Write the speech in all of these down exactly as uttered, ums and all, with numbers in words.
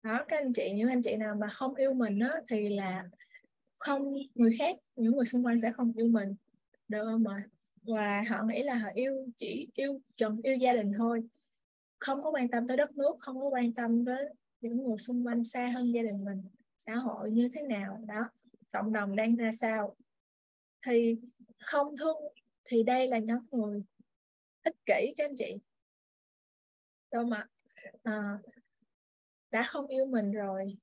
Đó, các anh chị, những anh chị nào mà không yêu mình á, thì là không, người khác, những người xung quanh sẽ không yêu mình, được không ạ? Và họ nghĩ là họ yêu, chỉ yêu chồng, yêu gia đình thôi, không có quan tâm tới đất nước, không có quan tâm tới những người xung quanh xa hơn gia đình mình, xã hội như thế nào đó, cộng đồng đang ra sao. Thì không thương, thì đây là nhóm người ích kỷ các anh chị. Đâu mà à, đã không yêu mình rồi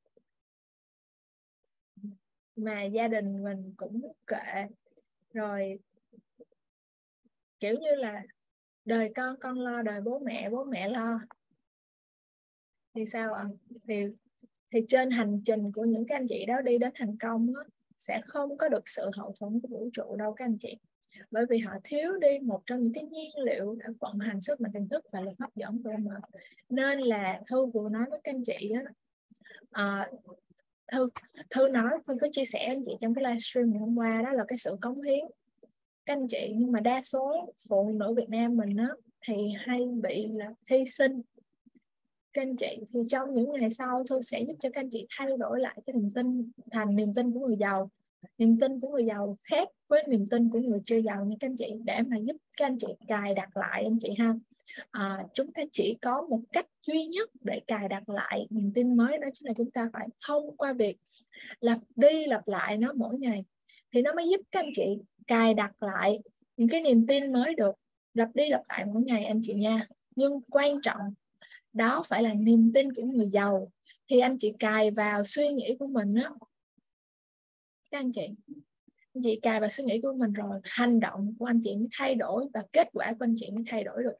mà gia đình mình cũng kệ, rồi kiểu như là đời con con lo, đời bố mẹ bố mẹ lo, thì sao ạ? thì thì trên hành trình của những các anh chị đó đi đến thành công đó, sẽ không có được sự hậu thuẫn của vũ trụ đâu các anh chị, bởi vì họ thiếu đi một trong những cái nhiên liệu để vận hành sức mạnh tiềm thức và lực hấp dẫn của mình. Nên là Thư vừa nói với các anh chị đó, à, Thư Thư nói, Thư có chia sẻ anh chị trong cái livestream ngày hôm qua, đó là cái sự cống hiến các anh chị. Nhưng mà đa số phụ nữ Việt Nam mình á thì hay bị là hy sinh các anh chị. Thì trong những ngày sau, Thư sẽ giúp cho các anh chị thay đổi lại cái niềm tin thành niềm tin của người giàu. Niềm tin của người giàu khác với niềm tin của người chưa giàu nha các anh chị, để mà giúp các anh chị cài đặt lại anh chị ha. À, chúng ta chỉ có một cách duy nhất để cài đặt lại niềm tin mới, đó chính là chúng ta phải thông qua việc lặp đi lặp lại nó mỗi ngày, thì nó mới giúp các anh chị cài đặt lại những cái niềm tin mới được. Lặp đi lặp lại mỗi ngày anh chị nha. Nhưng quan trọng đó phải là niềm tin của người giàu, thì anh chị cài vào suy nghĩ của mình á các anh chị. Anh chị cài vào suy nghĩ của mình rồi, hành động của anh chị mới thay đổi và kết quả của anh chị mới thay đổi được.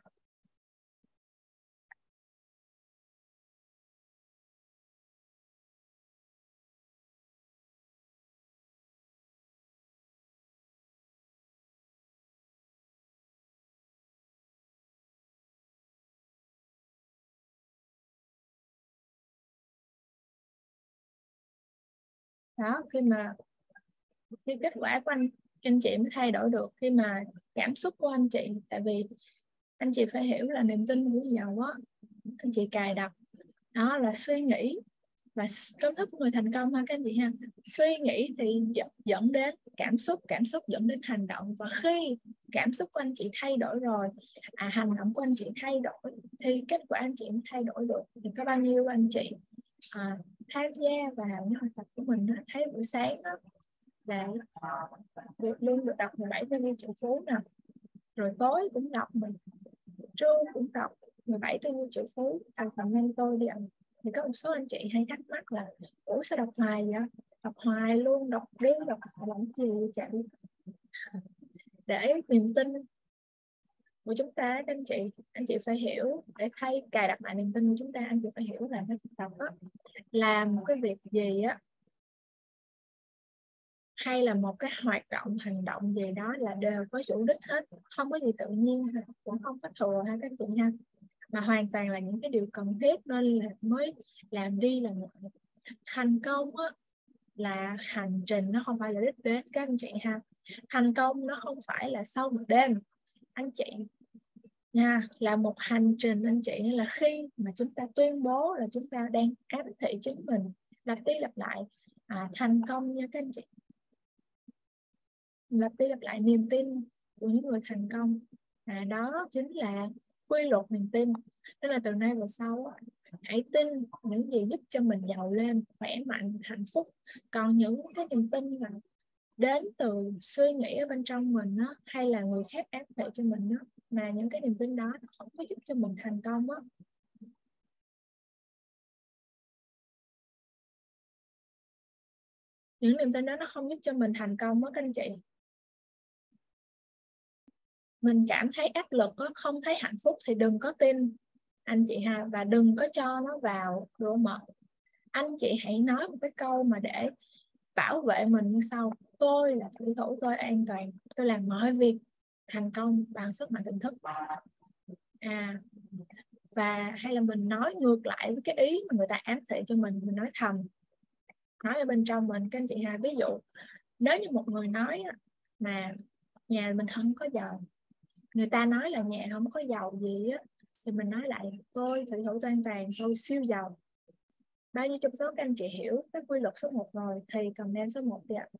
Đó, khi mà khi kết quả của anh anh chị mới thay đổi được, khi mà cảm xúc của anh chị, tại vì anh chị phải hiểu là niềm tin của người giàu á, anh chị cài đặt đó là suy nghĩ và công thức của người thành công ha các anh chị ha. Suy nghĩ thì dẫn đến cảm xúc, cảm xúc dẫn đến hành động, và khi cảm xúc của anh chị thay đổi rồi, à, hành động của anh chị thay đổi, thì kết quả anh chị mới thay đổi được. Thì có bao nhiêu anh chị à, tham gia vào những hoạt động của mình đó, thấy buổi sáng đó là được luôn được đọc mười bảy tư duy triệu phú nè, rồi tối cũng đọc, mình trưa cũng đọc mười bảy tư duy triệu phú thành phần mentor đi ạ. Thì có một số anh chị hay thắc mắc là ủa sao đọc hoài vậy, đọc hoài luôn, đọc đi đọc làm gì chạy, để niềm tin của chúng ta các anh chị anh chị phải hiểu, để thay cài đặt lại niềm tin của chúng ta, anh chị phải hiểu là cái đọc á, làm một cái việc gì á, hay là một cái hoạt động hành động gì đó là đều có chủ đích hết, không có gì tự nhiên, cũng không có thừa ha các chị ha, mà hoàn toàn là những cái điều cần thiết nên là mới làm đi làm lại. Thành công á, là hành trình, nó không phải là đích đến các anh chị ha. Thành công nó không phải là sau một đêm anh chị nha, là một hành trình anh chị. Là khi mà chúng ta tuyên bố là chúng ta đang áp thị chính mình, lặp đi lặp lại à, thành công nha các anh chị, lặp đi lặp lại niềm tin của những người thành công, à, đó chính là quy luật niềm tin. Nên là từ nay về sau hãy tin những gì giúp cho mình giàu lên, khỏe mạnh, hạnh phúc. Còn những cái niềm tin mà đến từ suy nghĩ ở bên trong mình đó, hay là người khác áp đặt cho mình đó, mà những cái niềm tin đó không có giúp cho mình thành công đó. Những niềm tin đó nó không giúp cho mình thành công đó các anh chị. Mình cảm thấy áp lực đó, không thấy hạnh phúc thì đừng có tin anh chị ha, và đừng có cho nó vào đồ mật. Anh chị hãy nói một cái câu mà để bảo vệ mình như sau: tôi là thủy thủ, tôi an toàn, tôi làm mọi việc thành công bằng sức mạnh tỉnh thức. À, và hay là mình nói ngược lại với cái ý mà người ta ám thị cho mình mình nói thầm, nói ở bên trong mình các anh chị ha. Ví dụ nếu như một người nói mà nhà mình không có giàu, người ta nói là nhà không có giàu gì á, thì mình nói lại tôi thủy thủ an toàn, tôi siêu giàu. Bao nhiêu trong số các anh chị hiểu cái quy luật số một rồi thì comment số một đi ạ.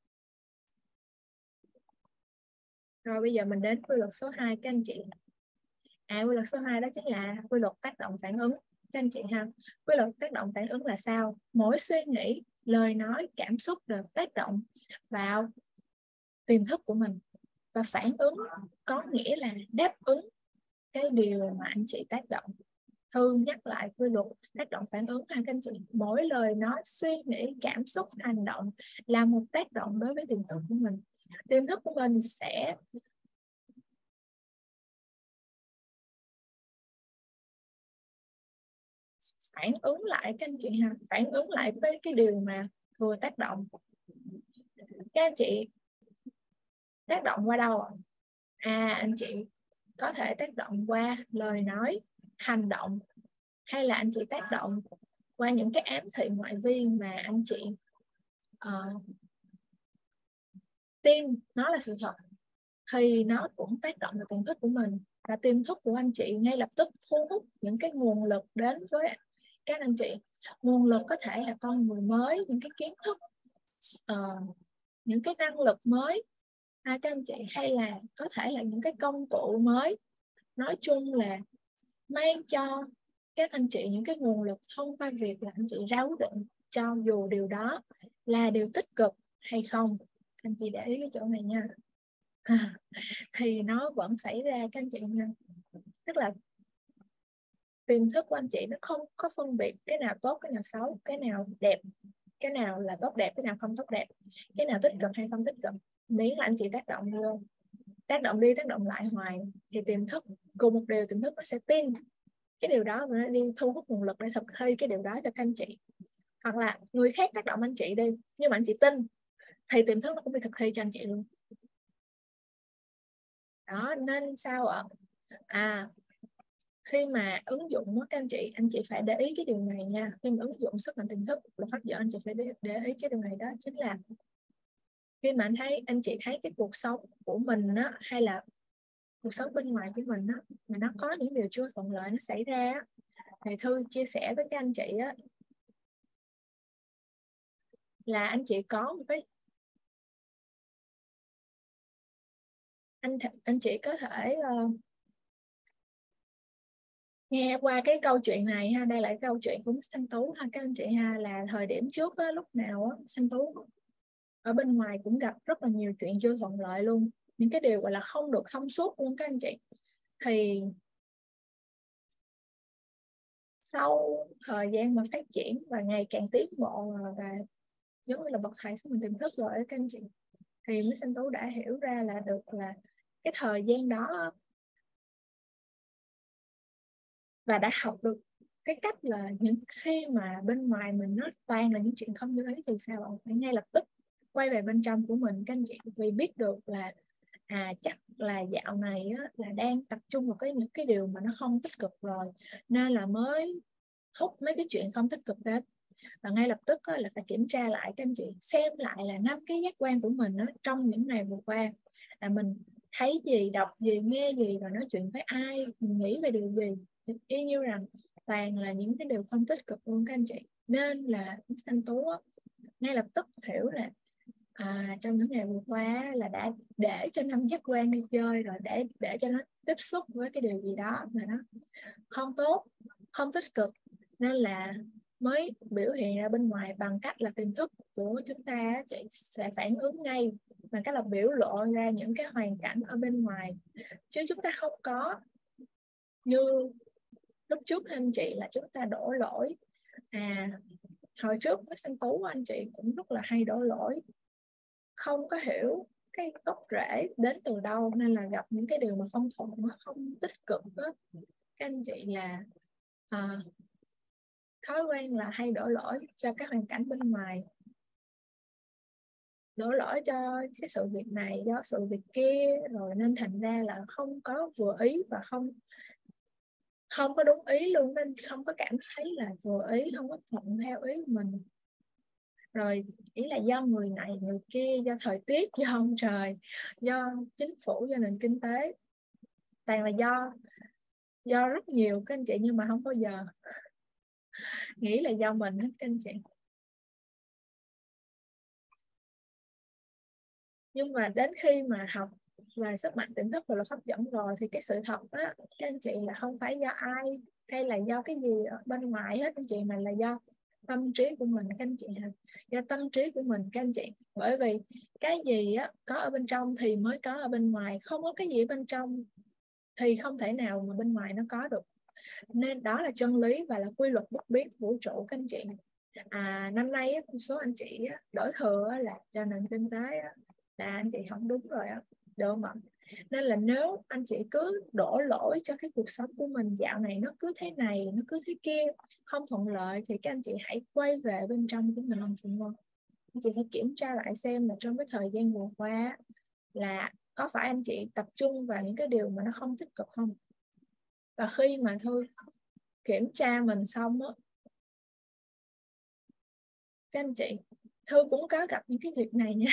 Rồi bây giờ mình đến quy luật số hai các anh chị. À, quy luật số hai đó chính là quy luật tác động phản ứng các anh chị ha. Quy luật tác động phản ứng là sao? Mỗi suy nghĩ, lời nói, cảm xúc được tác động vào tiềm thức của mình, và phản ứng có nghĩa là đáp ứng cái điều mà anh chị tác động. Thư nhắc lại quy luật tác động phản ứng ha các anh chị. Mỗi lời nói, suy nghĩ, cảm xúc, hành động là một tác động đối với tiềm thức của mình. Tiềm thức của mình sẽ phản ứng lại các anh chị ha, phản ứng lại với cái điều mà vừa tác động. Các anh chị tác động qua đâu ạ? À, anh chị có thể tác động qua lời nói, hành động, hay là anh chị tác động qua những cái ám thị ngoại vi mà anh chị uh, tin nó là sự thật, thì nó cũng tác động vào tiềm thức của mình. Và tiềm thức của anh chị ngay lập tức thu hút những cái nguồn lực đến với các anh chị. Nguồn lực có thể là con người mới, những cái kiến thức, uh, những cái năng lực mới ha các anh chị, hay là có thể là những cái công cụ mới. Nói chung là mang cho các anh chị những cái nguồn lực thông qua việc là anh chị ra quyết định, cho dù điều đó là điều tích cực hay không. Anh chị để ý cái chỗ này nha. À, thì nó vẫn xảy ra các anh chị nha. Tức là tiềm thức của anh chị nó không có phân biệt cái nào tốt, cái nào xấu, cái nào đẹp, cái nào là tốt đẹp, cái nào không tốt đẹp, cái nào tích cực hay không tích cực. Miễn là anh chị tác động vô, tác động đi tác động lại hoài, thì tiềm thức cùng một điều, tiềm thức nó sẽ tin cái điều đó và nó đi thu hút nguồn lực để thực thi cái điều đó cho các anh chị. Hoặc là người khác tác động anh chị đi, nhưng mà anh chị tin thì tiềm thức nó cũng đi thực thi cho anh chị luôn. Đó nên sao ạ? À, khi mà ứng dụng đó, các anh chị anh chị phải để ý cái điều này nha. Khi mà ứng dụng sức mạnh tiềm thức là phát giờ, anh chị phải để, để ý cái điều này, đó chính là khi mà anh thấy anh chị thấy cái cuộc sống của mình đó, hay là cuộc sống bên ngoài của mình đó, mà nó có những điều chưa thuận lợi nó xảy ra, thì Thư chia sẻ với các anh chị đó, là anh chị có một cái anh anh chị có thể uh, nghe qua cái câu chuyện này ha. Đây là câu chuyện của Xanh Tú ha các anh chị ha. Là thời điểm trước á, lúc nào á, Xanh Tú ở bên ngoài cũng gặp rất là nhiều chuyện chưa thuận lợi luôn, những cái điều gọi là không được thông suốt luôn các anh chị. Thì sau thời gian mà phát triển và ngày càng tiến bộ, và giống như là bậc thầy sức mạnh tiềm thức rồi các anh chị, thì Miss Xanh Tú đã hiểu ra là được là cái thời gian đó, và đã học được cái cách là những khi mà bên ngoài mình nó toàn là những chuyện không như ý, thì sao bạn phải ngay lập tức quay về bên trong của mình các anh chị, vì biết được là à chắc là dạo này á, là đang tập trung vào cái những cái điều mà nó không tích cực rồi, nên là mới hút mấy cái chuyện không tích cực đến. Và ngay lập tức á, là phải kiểm tra lại các anh chị, xem lại là năm cái giác quan của mình á, trong những ngày vừa qua là mình thấy gì, đọc gì, nghe gì, và nói chuyện với ai, mình nghĩ về điều gì. Y như rằng toàn là những cái điều không tích cực luôn các anh chị. Nên là Xanh Tú á, ngay lập tức hiểu là à, trong những ngày vừa qua là đã để cho năm giác quan đi chơi rồi, để để cho nó tiếp xúc với cái điều gì đó mà nó không tốt, không tích cực, nên là mới biểu hiện ra bên ngoài bằng cách là tiềm thức của chúng ta chị sẽ phản ứng ngay bằng cách là biểu lộ ra những cái hoàn cảnh ở bên ngoài. Chứ chúng ta không có như lúc trước anh chị là chúng ta đổ lỗi. À, hồi trước với Xanh Tú anh chị cũng rất là hay đổ lỗi, không có hiểu cái gốc rễ đến từ đâu, nên là gặp những cái điều mà không thuận, nó không tích cực đó. Các anh chị là à, thói quen là hay đổ lỗi cho các hoàn cảnh bên ngoài, đổ lỗi cho cái sự việc này do sự việc kia, rồi nên thành ra là không có vừa ý và không không có đúng ý luôn, nên không có cảm thấy là vừa ý, không có thuận theo ý của mình. Rồi ý là do người này người kia, do thời tiết, do ông trời, do chính phủ, do nền kinh tế, toàn là do do rất nhiều các anh chị, nhưng mà không bao giờ nghĩ là do mình hết các anh chị. Nhưng mà đến khi mà học về sức mạnh tiềm thức và luật hấp dẫn rồi thì cái sự thật á các anh chị là không phải do ai hay là do cái gì ở bên ngoài hết anh chị, mà là do tâm trí của mình các anh chị ha, do tâm trí của mình các anh chị. Bởi vì cái gì á có ở bên trong thì mới có ở bên ngoài, không có cái gì ở bên trong thì không thể nào mà bên ngoài nó có được. Nên đó là chân lý và là quy luật bất biến vũ trụ các anh chị. À, năm nay á, một số anh chị á, đổi thừa á, là cho nền kinh tế á, là anh chị không đúng rồi á, được không ạ? Nên là nếu anh chị cứ đổ lỗi cho cái cuộc sống của mình dạo này nó cứ thế này, nó cứ thế kia, không thuận lợi, thì các anh chị hãy quay về bên trong của mình anh chị ngon. Anh chị phải kiểm tra lại xem là trong cái thời gian vừa qua là có phải anh chị tập trung vào những cái điều mà nó không tích cực không. Và khi mà Thư kiểm tra mình xong á, các anh chị, Thư cũng có gặp những cái việc này nha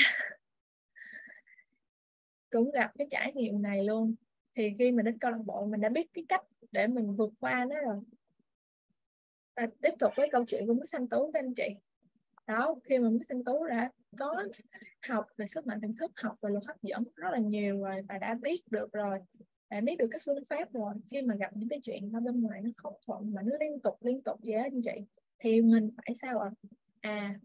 cũng gặp cái trải nghiệm này luôn. Thì khi mình đến câu lạc bộ mình đã biết cái cách để mình vượt qua nó rồi. Và tiếp tục với câu chuyện của Miss Thanh Tú các anh chị. Đó, khi mà Miss Thanh Tú đã có học về sức mạnh tiềm thức, học về luật hấp dẫn rất là nhiều rồi và đã biết được rồi, đã biết được các phương pháp rồi. Khi mà gặp những cái chuyện ở bên ngoài nó không thuận mà nó liên tục liên tục vậy anh chị, thì mình phải sao ạ? À,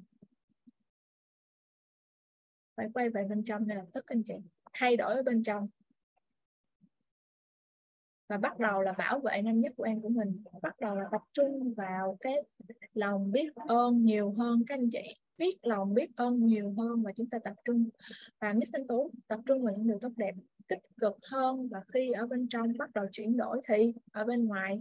phải quay về bên trong ngay lập tức anh chị, thay đổi ở bên trong và bắt đầu là bảo vệ năm giác quan của mình, bắt đầu là tập trung vào cái lòng biết ơn nhiều hơn các anh chị, biết lòng biết ơn nhiều hơn, và chúng ta tập trung. Và Miss Thanh Tú tập trung vào những điều tốt đẹp, tích cực hơn, và khi ở bên trong bắt đầu chuyển đổi thì ở bên ngoài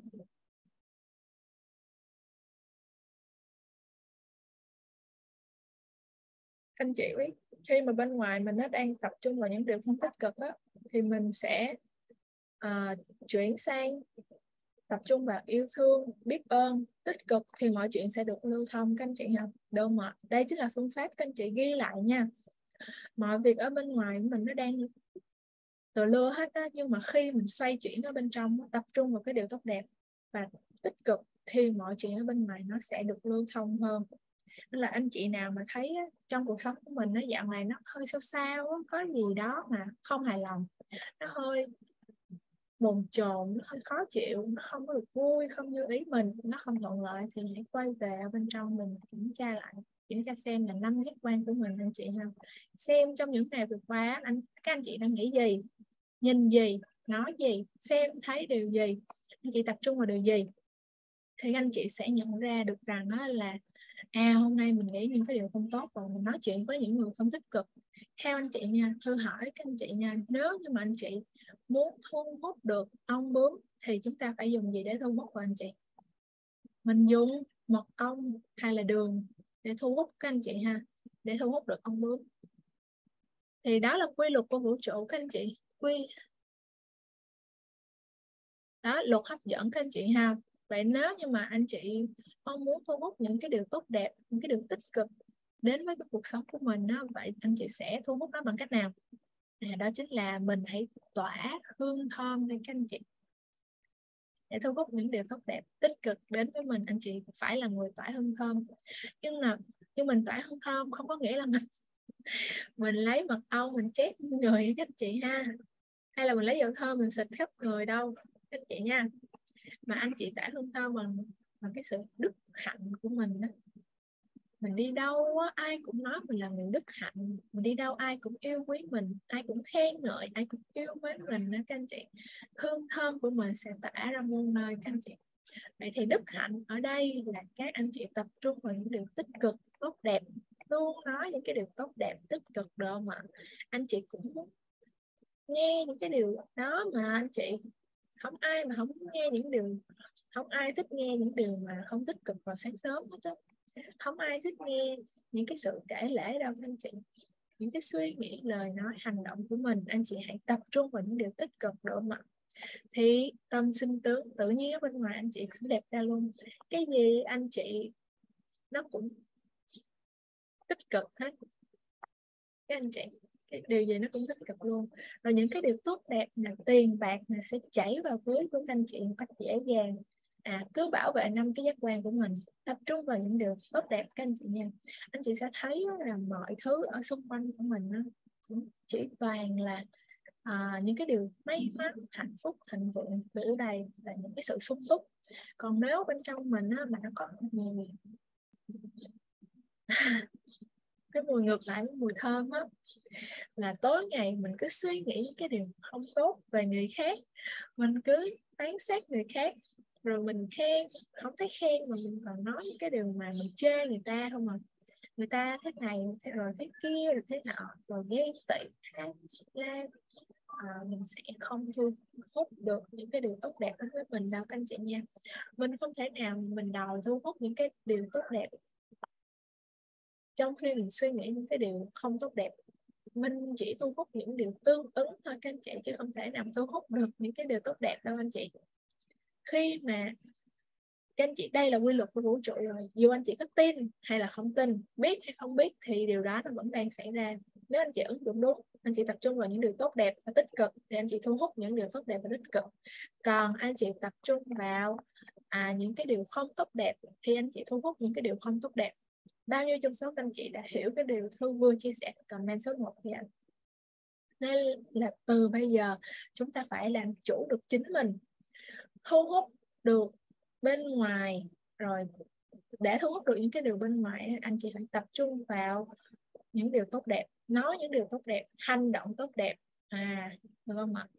anh chị biết, khi mà bên ngoài mình nó đang tập trung vào những điều không tích cực á, thì mình sẽ uh, chuyển sang tập trung vào yêu thương, biết ơn, tích cực, thì mọi chuyện sẽ được lưu thông các anh chị ha. Đâu mà đây chính là phương pháp các anh chị ghi lại nha. Mọi việc ở bên ngoài của mình nó đang từ lưa hết á, nhưng mà khi mình xoay chuyển ở bên trong, tập trung vào cái điều tốt đẹp và tích cực, thì mọi chuyện ở bên ngoài nó sẽ được lưu thông hơn. Nên là anh chị nào mà thấy á, trong cuộc sống của mình nó dạo này nó hơi sao sao á, có gì đó mà không hài lòng, nó hơi bồn chồn, nó hơi khó chịu, nó không có được vui, không như ý mình, nó không thuận lợi, thì hãy quay về bên trong mình kiểm tra lại, kiểm tra xem là năm giác quan của mình anh chị ha, xem trong những ngày vừa qua anh các anh chị đang nghĩ gì, nhìn gì, nói gì, xem thấy điều gì, anh chị tập trung vào điều gì, thì anh chị sẽ nhận ra được rằng đó là à hôm nay mình nghĩ những cái điều không tốt và mình nói chuyện với những người không tích cực. Theo anh chị nha, Thư hỏi các anh chị nha, nếu như mà anh chị muốn thu hút được ong bướm thì chúng ta phải dùng gì để thu hút vào anh chị? Mình dùng mật ong hay là đường để thu hút các anh chị ha, để thu hút được ong bướm. Thì đó là quy luật của vũ trụ các anh chị, quy đó, luật hấp dẫn các anh chị ha. Vậy nếu như mà anh chị mong muốn thu hút những cái điều tốt đẹp, những cái điều tích cực đến với cái cuộc sống của mình đó, vậy anh chị sẽ thu hút nó bằng cách nào? À, đó chính là mình hãy tỏa hương thơm lên các anh chị, để thu hút những điều tốt đẹp tích cực đến với mình. Anh chị phải là người tỏa hương thơm, nhưng là nhưng mình tỏa hương thơm không có nghĩa là mình mình lấy mật ong mình chét người các anh chị ha, hay là mình lấy dầu thơm mình xịt khắp người đâu các anh chị nha. Mà anh chị tỏa hương thơm bằng bằng cái sự đức hạnh của mình đó. Mình đi đâu á, ai cũng nói mình là người đức hạnh, mình đi đâu ai cũng yêu quý mình, ai cũng khen ngợi, ai cũng yêu mến mình đó các anh chị. Hương thơm của mình sẽ tỏa ra muôn nơi các anh chị. Vậy thì đức hạnh ở đây là các anh chị tập trung vào những điều tích cực, tốt đẹp, luôn nói những cái điều tốt đẹp, tích cực đó mà anh chị cũng muốn nghe những cái điều đó mà anh chị. Không ai mà không nghe những điều, không ai thích nghe những điều mà không tích cực vào sáng sớm hết đó. Không ai thích nghe những cái sự kể lể đâu anh chị. Những cái suy nghĩ, lời nói, hành động của mình, anh chị hãy tập trung vào những điều tích cực độ mà, thì tâm sinh tướng tự nhiên ở bên ngoài anh chị cũng đẹp ra luôn. Cái gì anh chị nó cũng tích cực hết các anh chị, cái điều gì nó cũng tích cực luôn. Và những cái điều tốt đẹp là tiền bạc là sẽ chảy vào túi của các anh chị một cách dễ dàng. À, cứ bảo vệ năm cái giác quan của mình, tập trung vào những điều tốt đẹp các anh chị nha. Anh chị sẽ thấy là mọi thứ ở xung quanh của mình đó, cũng chỉ toàn là à, những cái điều may mắn, hạnh phúc, thịnh vượng, đủ đầy, là những cái sự sung túc. Còn nếu bên trong mình á, mà nó có mùi cái mùi ngược lại với mùi thơm á, là tối ngày mình cứ suy nghĩ những cái điều không tốt về người khác, mình cứ phán xét người khác, rồi mình khen, không thấy khen mà mình còn nói những cái điều mà mình chê người ta không à. Người ta thế này rồi thế kia rồi thế nọ, rồi ghen tị tham lam, à, mình sẽ không thu hút được những cái điều tốt đẹp đến với mình đâu các anh chị nha. Mình không thể nào mình đòi thu hút những cái điều tốt đẹp trong khi mình suy nghĩ những cái điều không tốt đẹp. Mình chỉ thu hút những điều tương ứng thôi các anh chị, chứ không thể nào thu hút được những cái điều tốt đẹp đâu anh chị. Khi mà các anh chị, đây là quy luật của vũ trụ rồi, dù anh chị có tin hay là không tin, biết hay không biết, thì điều đó nó vẫn đang xảy ra. Nếu anh chị ứng dụng đúng, anh chị tập trung vào những điều tốt đẹp và tích cực, thì anh chị thu hút những điều tốt đẹp và tích cực. Còn anh chị tập trung vào à, những cái điều không tốt đẹp, thì anh chị thu hút những cái điều không tốt đẹp. Bao nhiêu trong số các anh chị đã hiểu cái điều Thư vừa chia sẻ comment số một vậy? Nên là từ bây giờ chúng ta phải làm chủ được chính mình, thu hút được bên ngoài. Rồi để thu hút được những cái điều bên ngoài, anh chị phải tập trung vào những điều tốt đẹp, nói những điều tốt đẹp, hành động tốt đẹp, à được không ạ?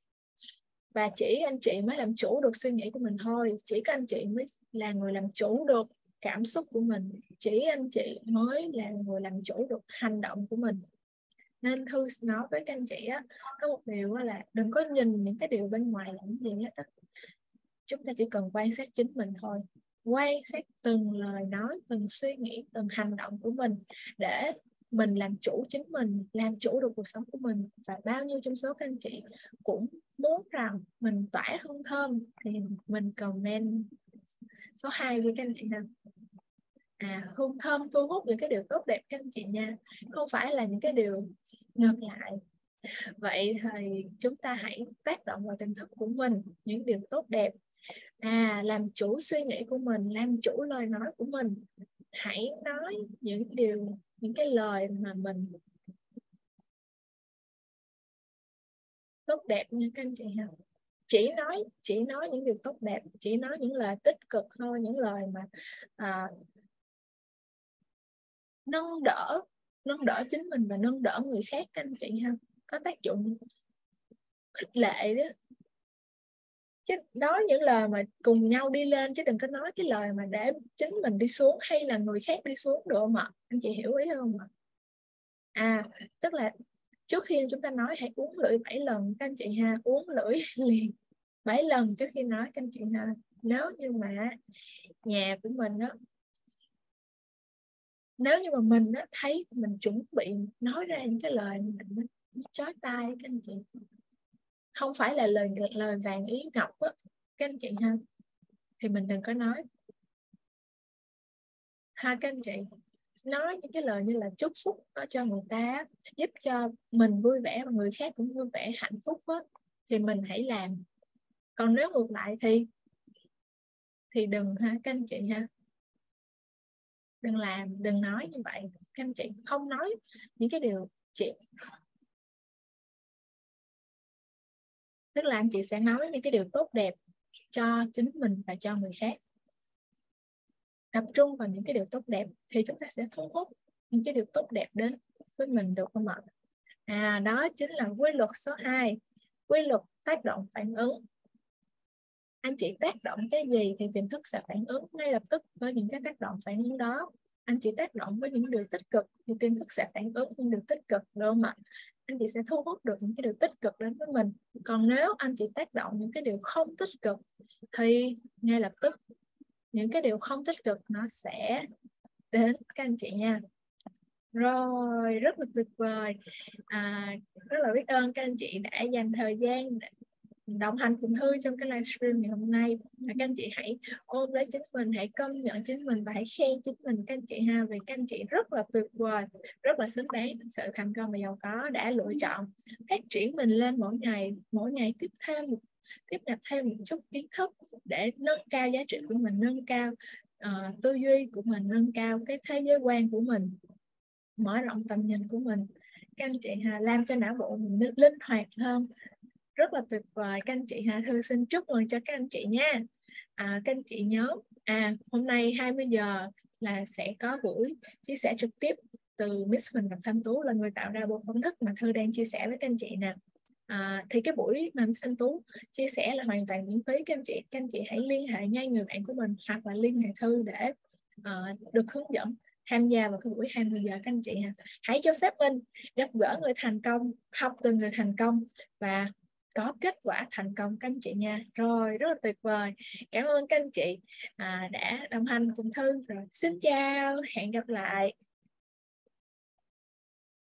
Và chỉ anh chị mới làm chủ được suy nghĩ của mình thôi, chỉ có anh chị mới là người làm chủ được cảm xúc của mình, chỉ anh chị mới là người làm chủ được hành động của mình. Nên Thư nói với các anh chị á, có một điều là đừng có nhìn những cái điều bên ngoài làm gì hết. Chúng ta chỉ cần quan sát chính mình thôi, quan sát từng lời nói, từng suy nghĩ, từng hành động của mình, để mình làm chủ chính mình, làm chủ được cuộc sống của mình. Và bao nhiêu trong số các anh chị cũng muốn rằng mình tỏa hương thơm, thì mình comment số hai với các anh chị nào. À, hương thơm thu hút những cái điều tốt đẹp các anh chị nha, không phải là những cái điều ngược lại. Vậy thì chúng ta hãy tác động vào tiềm thức của mình những điều tốt đẹp, à làm chủ suy nghĩ của mình, làm chủ lời nói của mình. Hãy nói những điều, những cái lời mà mình tốt đẹp như các anh chị ha. Chỉ nói chỉ nói những điều tốt đẹp, chỉ nói những lời tích cực thôi, những lời mà à, nâng đỡ nâng đỡ chính mình và nâng đỡ người khác các anh chị ha, có tác dụng khích lệ đó. Chứ nói những lời mà cùng nhau đi lên, chứ đừng có nói cái lời mà để chính mình đi xuống hay là người khác đi xuống, được không ạ? Anh chị hiểu ý không ạ? À, tức là trước khi chúng ta nói hãy uống lưỡi bảy lần các anh chị ha, uống lưỡi liền bảy lần trước khi nói các anh chị ha. Nếu như mà nhà của mình á, nếu như mà mình á, thấy mình chuẩn bị nói ra những cái lời nó chói tai các anh chị, không phải là lời lời vàng ý ngọc á các anh chị ha, thì mình đừng có nói ha các anh chị. Nói những cái lời như là chúc phúc đó cho người ta, giúp cho mình vui vẻ và người khác cũng vui vẻ hạnh phúc á, thì mình hãy làm. Còn nếu ngược lại thì thì đừng ha các anh chị ha, đừng làm, đừng nói như vậy các anh chị. Không nói những cái điều chị, tức là anh chị sẽ nói những cái điều tốt đẹp cho chính mình và cho người khác. Tập trung vào những cái điều tốt đẹp thì chúng ta sẽ thu hút những cái điều tốt đẹp đến với mình, được không ạ? À, đó chính là quy luật số hai, quy luật tác động phản ứng. Anh chị tác động cái gì thì tiềm thức sẽ phản ứng ngay lập tức với những cái tác động phản ứng đó. Anh chị tác động với những điều tích cực thì tiềm thức sẽ phản ứng những điều tích cực, đúng không ạ? Anh chị sẽ thu hút được những cái điều tích cực đến với mình. Còn nếu anh chị tác động những cái điều không tích cực thì ngay lập tức những cái điều không tích cực nó sẽ đến các anh chị nha. Rồi, rất là tuyệt vời. À, rất là biết ơn các anh chị đã dành thời gian để đồng hành cùng Thư trong cái livestream ngày hôm nay. Và các anh chị hãy ôm lấy chính mình, hãy công nhận chính mình và hãy khen chính mình các anh chị ha, vì các anh chị rất là tuyệt vời, rất là xứng đáng sự thành công và giàu có, đã lựa chọn phát triển mình lên mỗi ngày, mỗi ngày tiếp thêm một tiếp nạp thêm một chút kiến thức để nâng cao giá trị của mình, nâng cao uh, tư duy của mình, nâng cao cái thế giới quan của mình, mở rộng tầm nhìn của mình. Các anh chị ha, làm cho não bộ mình linh hoạt hơn, rất là tuyệt vời. Các anh chị ha, Thư xin chúc mừng cho các anh chị nha. À, các anh chị nhớ, à hôm nay hai mươi giờ là sẽ có buổi chia sẻ trực tiếp từ Miss Huỳnh và Thanh Tú, là người tạo ra bộ công thức mà Thư đang chia sẻ với các anh chị nè. À, thì cái buổi mà Miss Thanh Tú chia sẻ là hoàn toàn miễn phí các anh chị. Các anh chị hãy liên hệ ngay người bạn của mình hoặc là liên hệ Thư để uh, được hướng dẫn tham gia vào cái buổi hai mươi giờ. Các anh chị ha, hãy cho phép mình gặp gỡ người thành công, học từ người thành công và có kết quả thành công các anh chị nha. Rồi, rất là tuyệt vời. Cảm ơn các anh chị à, đã đồng hành cùng Thư. Rồi, xin chào, hẹn gặp lại.